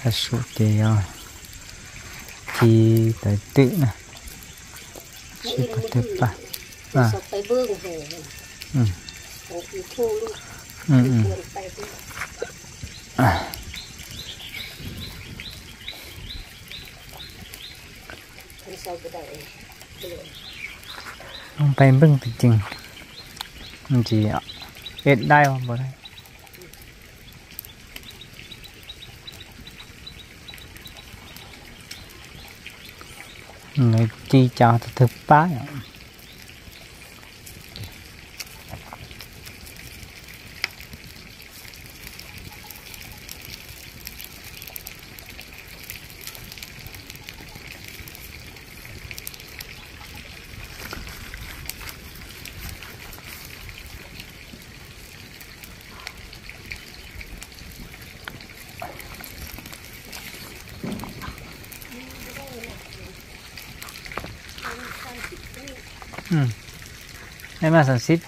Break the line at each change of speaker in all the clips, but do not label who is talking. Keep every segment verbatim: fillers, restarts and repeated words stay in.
ta số thì thì tới tự nè chỉ có thứ ba à ừ ừ ừ à không phải bưng thì chừng chỉ hết đai không bỏ đây người chi cho thực phá ừ. Em mà sản xuất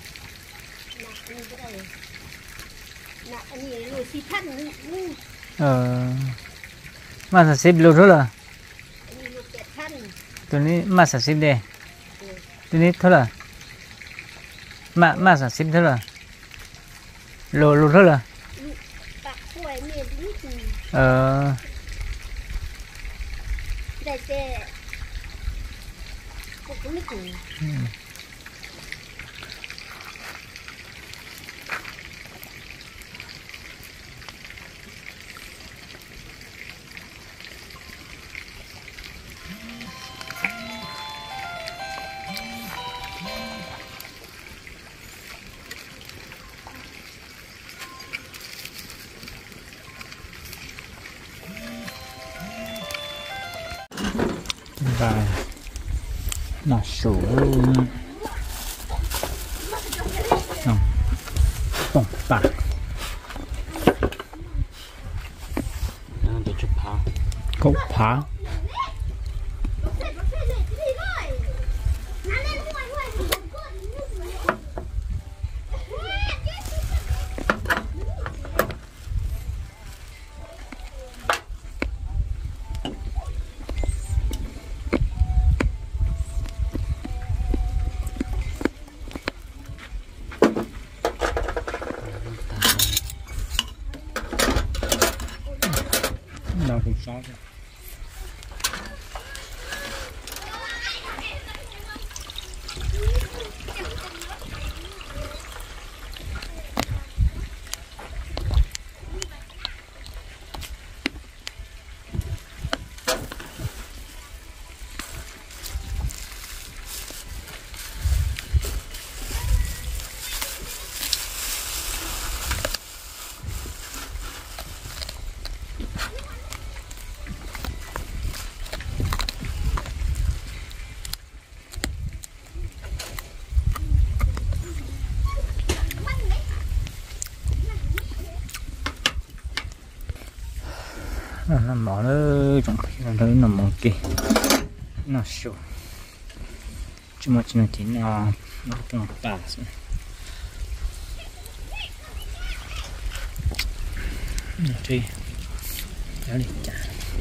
ờ mà sản xuất luôn thôi làตัวนี้มาsản xuất đâyตัวนี้เท่าไหร่มามาsản xuấtเท่าไหร่โลโลเท่าไหร่เออได้แต่อืมvà nó sủ tổng bạc cốc phá nào cũng sót nó mỏ nó trong cái nó nó mỏ kì nó sâu chứ mà chỉ nó chỉ nó nó trong tả rồi đi kéo đi chả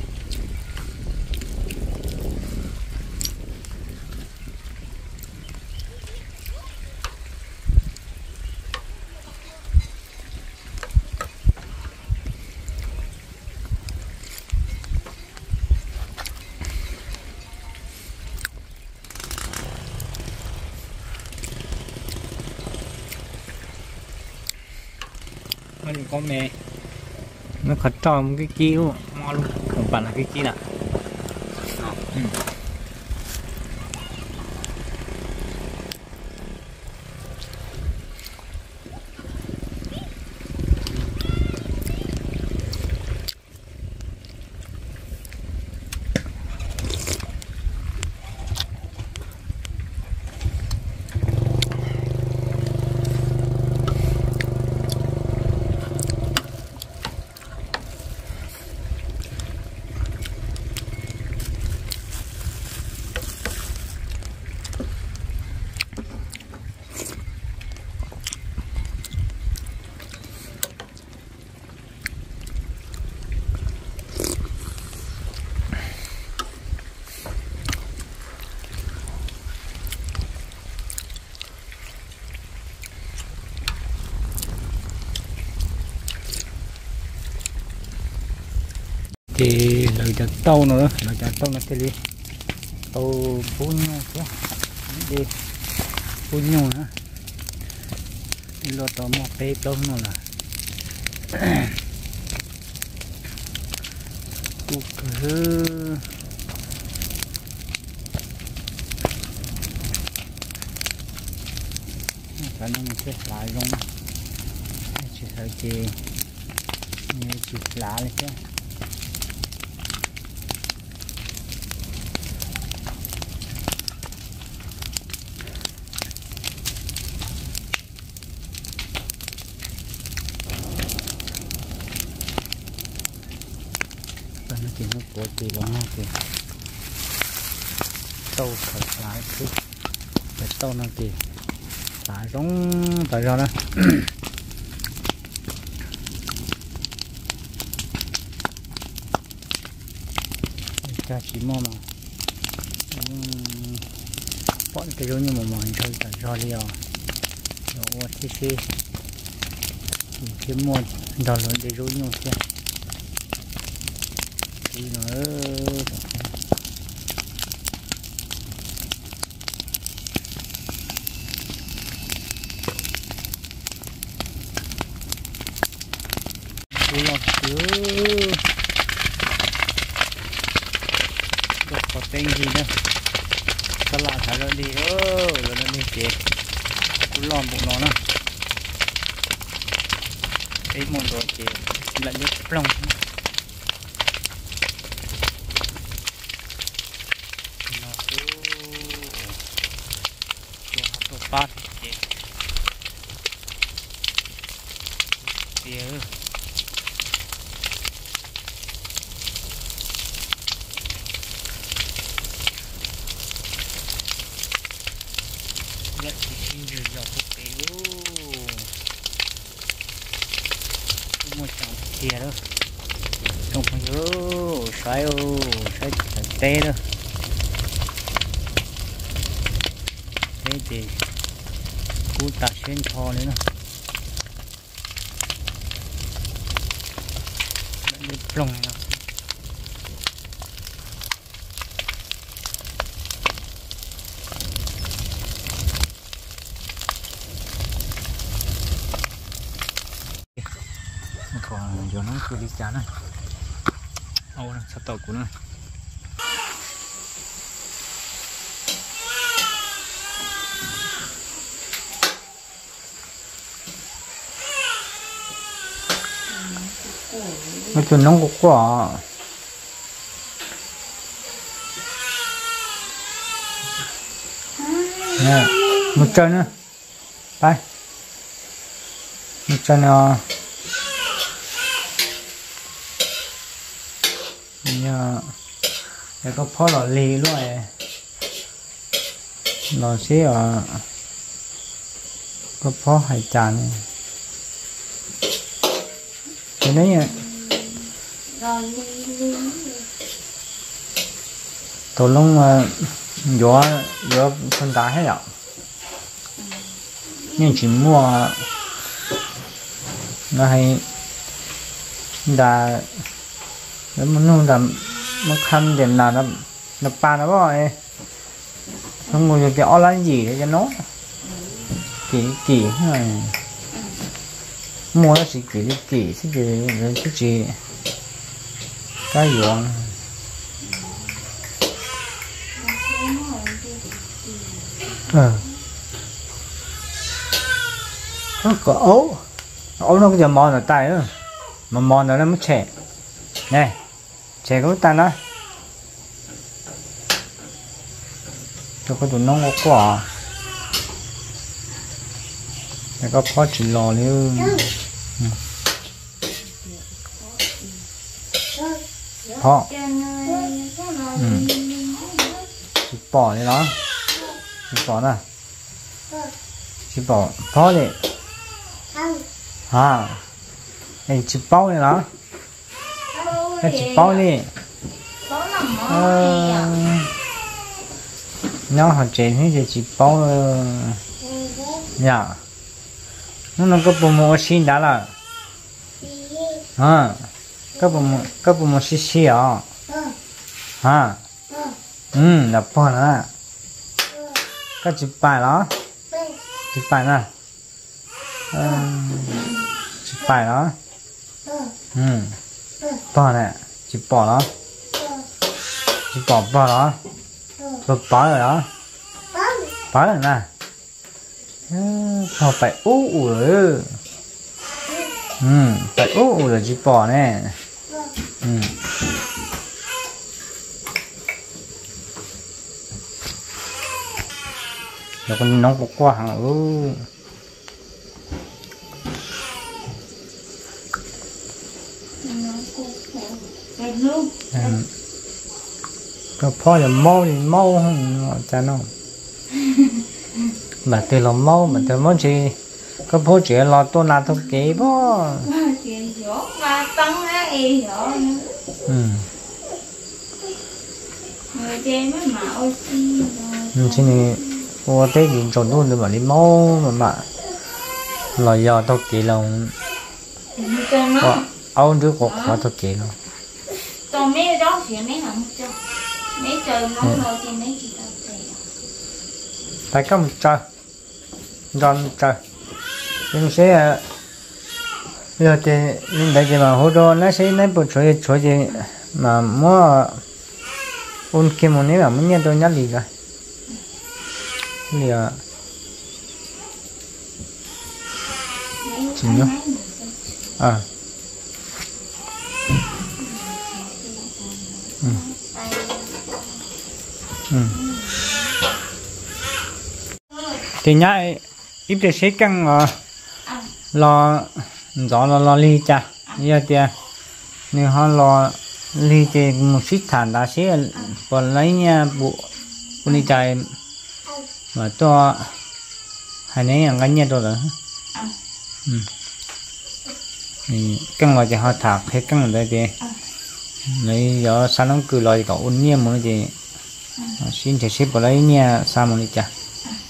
nó có mẹ nó khật tròn cái kia luôn ngon luôn không phải là cái kia nè ừ. thì lời chặt tàu nữa lời chặt tàu nó cái gì tàu bốn nhau chứ đi bốn nhau nữa lo tàu một bê tông nó là cụ cứ cái này sẽ lại luôn chỉ thấy chị như chị lá này chứ nó chỉ nó của chị lắm nha kìa tàu thật lái chứ cái tàu nó kìa lái giống tại sao đó cha chỉ mò mà bọn cái giống như mà mò thôi tại sao liều rồi thì khi cái mua đó là cái giống như thế đi nữa đi lọt chứ đâu có tên gì nữa ta lại thả nó đi ơ rồi nó đi kìa cứ lòm bụng nó nữa cái món rồi kìa lại nhấp lòng phát thì kia rất thì nhiều dòng thực tế một dòng kia đó không phải nhớ xoáy ô xoáy tê đó thế thì cú ta xuyên thò nữa nè đi plong nè còn giờ nó cứ đi chán này ô nè sắp tàu của nó nó chừng nóng của quả nè một chân nữa đây một chân à nhà để có phó lò lì luôn này lò xí à có phó hải tràn cái đấy nhỉ tổ lông mà gió gió phân tán hết rồi nhưng chỉ mua nó hay đã nó muốn làm nó khăn để là nó nó pa nó rồi không ngồi cái online gì để cho nó kỳ kỳ này mua nó chỉ kỳ kỳ chứ gì chứ gì cái gì ờ nó có ấu ấu nó giờ mòn ở tay nữa mà mòn nó mới trẻ này trẻ có tay đó cho có tụi nó có quả này có phó chỉ lò luôn phó ừ chỉ bỏ đi đó chỉ bỏ nè chỉ bỏ phó đi à này chỉ bao này đó cái chỉ bao đi nó họ chén hết chỉ bao nhà nó nó có bộ mua xin đã là à cấp một cấp một xí xí à ha ừ là bỏ nữa các chụp bài đó chụp bài nè chụp bài đó ừ bỏ nè chụp bỏ đó chụp bỏ bỏ đó bỏ bỏ rồi đó bỏ rồi nè họ phải ú ủ rồi ừ phải ú ủ rồi chụp bỏ nè ừ rồi con nóng quá quá hả ừ có phô là mau thì mau không cha nó mà từ là mau mà từ mau chỉ có phô chỉ lo tôi làm thôi kế bó ừ chỉ này cô thấy điện tròn luôn rồi mà đi mau mà mà là do tôi kế lòng ông đứa có khó tôi kế luôn
còn mấy đó thì mấy hẳn cho mấy trời nóng rồi thì mấy chị tao tè
tại có một trời giòn trời nhưng sẽ giờ thì nhưng tại vì mà hồi đó nó sẽ lấy bộ chuối chuối gì mà mua ôn kim một nấy mà muốn nhận tôi nhát gì rồi thì à chỉ nhớ à ừ. Ừ. Thì nhá ít để xí căng mà lo gió lo lo ly cha giờ thì nếu họ lo ly thì một xí thản đã xí còn lấy nha bộ con đi chạy mà to hai nấy ăn cái nhét rồi đó ừ. Thì căng vào thì họ thạc hết căng ở đây thì lấy gió sáng nóng cười lòi cậu ôn nhiên một gì xin thầy xếp vào lấy nha sao một đi chả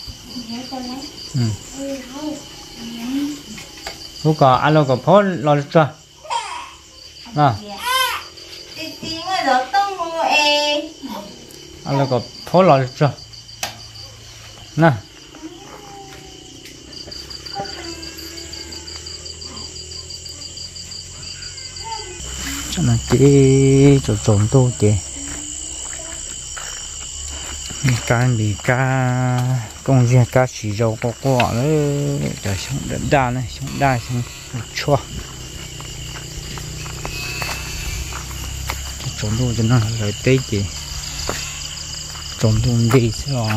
ừ lúc có alo có phốt lo chưa nào alo có phốt lo chưa nè cho nó chỉ cho trộn tô chị cá bị cá công việc cá chỉ dầu có quả đấy để sống đậm đà này sống đa sống chua trộn tô cho nó lấy tây chị trộn tô đi rồi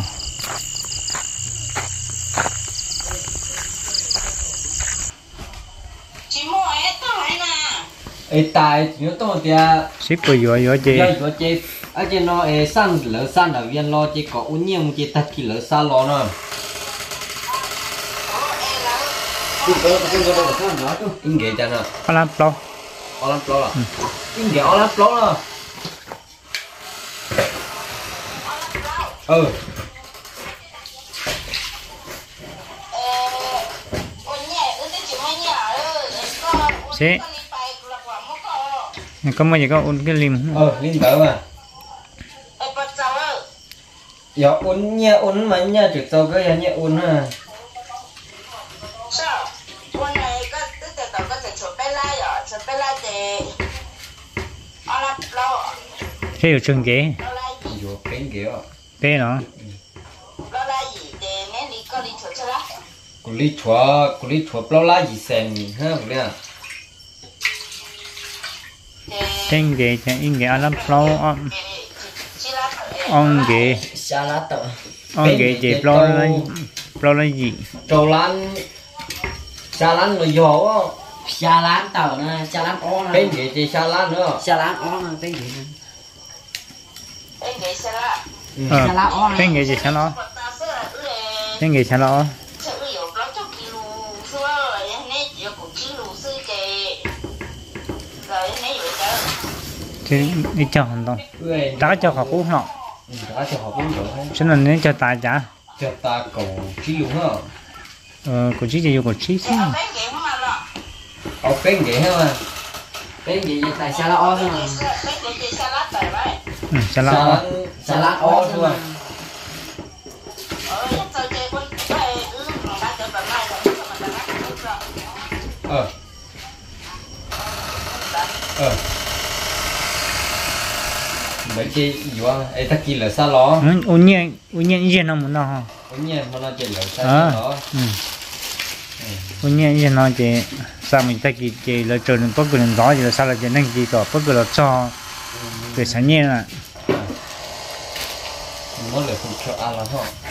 ấy tại nhớ tôi thì
ship của vừa vừa chị
giờ vừa chị ở trên nó ấy sang lỡ sang ở viên lo chị có uốn nhiều chị thật kỳ lỡ xa lo nữa cái cái cái cái đó sao nữa in ghế cho nó
làm plo
làm plo là in ghế làm plo là ừ
sẽ có mấy cái ôn cái lim
ờ lim đỡ mà giờ ôn nha ôn mà nha trực sau cái nha ôn ha
thế ở trường ghế
vô cái ghế à
thế nó
cô lý chua cô lý chua bao la gì xem ha vậy à
trên ghế trên in ghế làm plo on on ghế
salad tờ
on ghế chỉ plo là plo là gì
trâu lan salad rồi giò
salad tàu nè salad ó nè
bên ghế chỉ salad nữa
salad ó nè bên ghế nè
bên ghế salad
ờ trên ghế chỉ sao nó trên ghế sao nó thì đi cho hành động đã cho họ cũng nọ
đã cho họ cũng được
cho nên nên cho tài trả
cho ta cầu chi luôn hả
ờ của chí gì của chí xí
ở bên ghế hả
Bên gì tại salad o thôi mà.
ừ sẽ là
salad salad ó thôi ờ ờ mấy cái gì vậy ấy ta kia là sao ló
ừ ô nhiên ô nhiên gì nó muốn nó ha
ô nhiên mà nó chỉ là sao
à
ló
ừ ô nhiên gì nó chỉ sao mình ta kia chỉ là cho nên bất cứ lần đó thì là sao là chỉ năng gì đó bất cứ là cho cái sản nhiên là
nó là không cho ăn là thôi